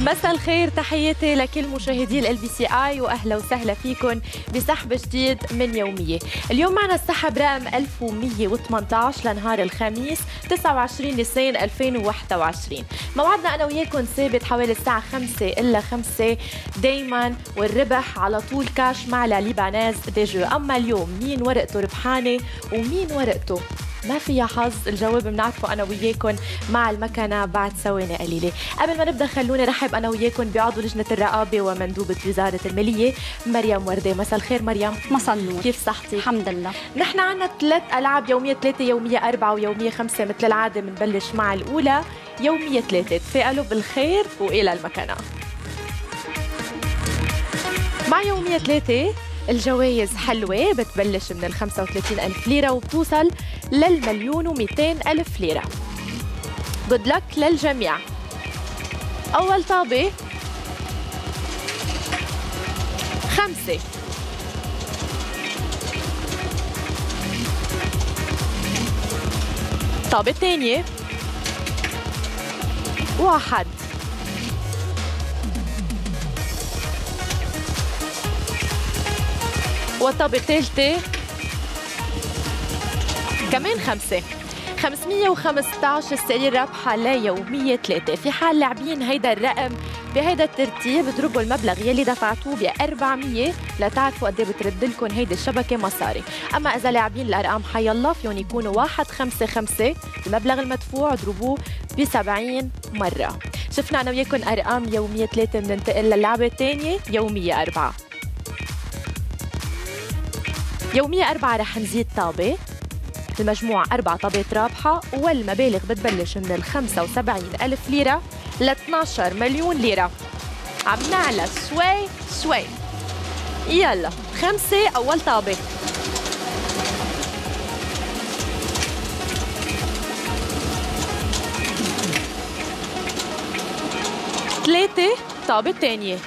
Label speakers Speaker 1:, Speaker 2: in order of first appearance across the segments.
Speaker 1: مساء الخير، تحياتي لكل مشاهدي LBCI واهلا وسهلا فيكم بسحب جديد من يوميه. اليوم معنا السحب رقم 1118 لنهار الخميس 29 نيسان 2021. موعدنا انا وياكم ثابت حوالي الساعه 5 الا 5 دائما، والربح على طول كاش مع ليباناز دي جو. اما اليوم مين ورقته ربحانه ومين ورقته ما فيها حظ، الجواب بنعرفه انا وياكم مع المكنه بعد ثواني قليله. قبل ما نبدا خلوني رحب انا وياكم بعضو لجنه الرقابه ومندوبه وزاره الماليه مريم ورده. مساء الخير مريم.
Speaker 2: مساء النور.
Speaker 1: كيف صحتك؟
Speaker 2: الحمد لله.
Speaker 1: نحن عندنا 3 العاب، يوميه 3 يوميه 4 ويوميه 5 مثل العاده. بنبلش مع الاولى يوميه 3. تفائلوا بالخير والى المكنه. مع يوميه 3 الجوائز حلوة، بتبلش من 35,000 ليرة وبتوصل ل1,200,000 ليرة. good luck للجميع. أول طابة 5، طابة الثانية 1، والطابة الثالثة كمان 5. 515 السعر رابحة ليومية 3. في حال لاعبين هيدا الرقم بهيدا الترتيب اضربوا المبلغ يلي دفعتوه ب400 لتعرفوا قد ايه بترد لكم هيدي الشبكة مصاري. أما إذا لاعبين الأرقام حيالله فيهم يكونوا 155، المبلغ المدفوع اضربوه ب70 مرة. شفنا أنا وياكم أرقام يومية 3، بننتقل للعبة الثانية يومية 4. يومية 4 رح نزيد طابة، المجموع 4 طابات رابحة، والمبالغ بتبلش من 75,000 ليرة ل 12 مليون ليرة. عم نعلى شوي شوي. يلا 5 أول طابة. 3 طابة تانية.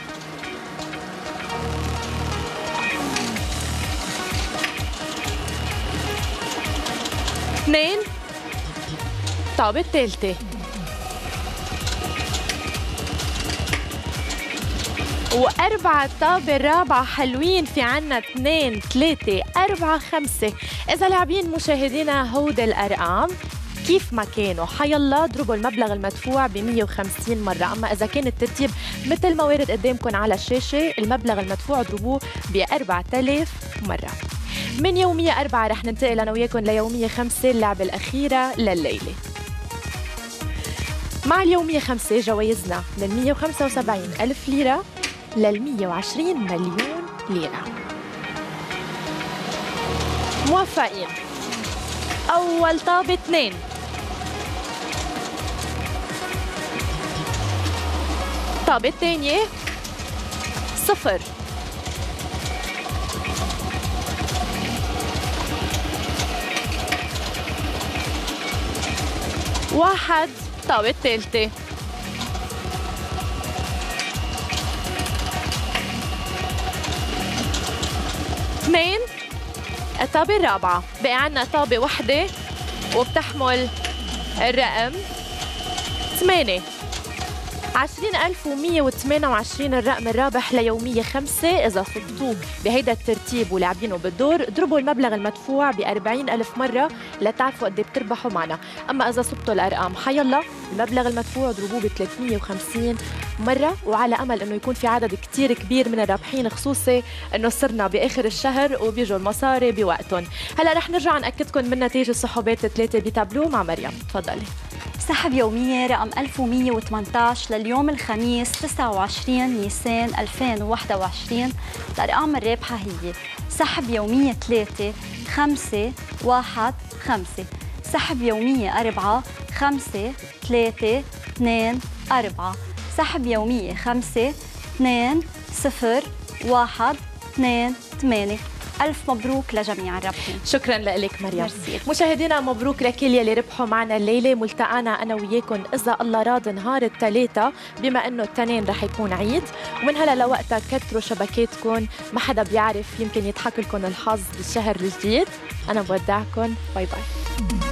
Speaker 1: 2 طابة الثالثة. 4 طابة الرابعة حلوين، في عنا 2 3 4 5. إذا لاعبين مشاهدينا هود الأرقام كيف ما كانوا حيالله اضربوا المبلغ المدفوع ب150 مرة. أما إذا كان الترتيب مثل ما وارد قدامكم على الشاشة المبلغ المدفوع اضربوه ب4000 مرة. من يومية 4 رح ننتقل أنا وياكم ليومية 5، اللعبة الأخيرة لليلة. مع اليومية 5 جوائزنا من 175,000 ليرة ل120 مليون ليرة. موفقين. أول طابة 2، طابة الثانية 0، 1 طابة الثالثة. 2 الطابة الرابعة. بقى عنا طابة واحدة وبتحمل الرقم 8. 20,128 الرقم الرابح ليومية 5. إذا صدتوه بهيدا الترتيب ولاعبينه بالدور اضربوا المبلغ المدفوع ب40,000 مرة لتعرفوا قد ايه بتربحوا معنا. أما إذا صبتوا الأرقام حيالله المبلغ المدفوع اضربوه ب350 مرة، وعلى أمل إنه يكون في عدد كتير كبير من الرابحين، خصوصي إنه صرنا بآخر الشهر وبيجوا المصاري بوقتهم. هلا رح نرجع نأكدكم من نتائج السحوبات 3 بتابلو مع مريم. تفضلي.
Speaker 2: سحب يومية رقم 1118 لليوم الخميس 29 نيسان 2021. الأرقام الرابحة هي سحب يومية 3 5 1 5، سحب يومية 4 5 3 2 4، سحب يومية 5 2 0 1 2 8. ألف مبروك لجميع الرابحين.
Speaker 1: شكرا لك مريم.
Speaker 2: مرسي.
Speaker 1: مشاهدينا مبروك لكل يلي ربحوا معنا الليله. ملتقانا انا وياكم اذا الله راد نهار الثلاثاء، بما انه التنين رح يكون عيد، ومن هلا لوقتها كتروا شبكاتكم، ما حدا بيعرف يمكن يضحك لكم الحظ بالشهر الجديد. انا بودعكم، باي باي.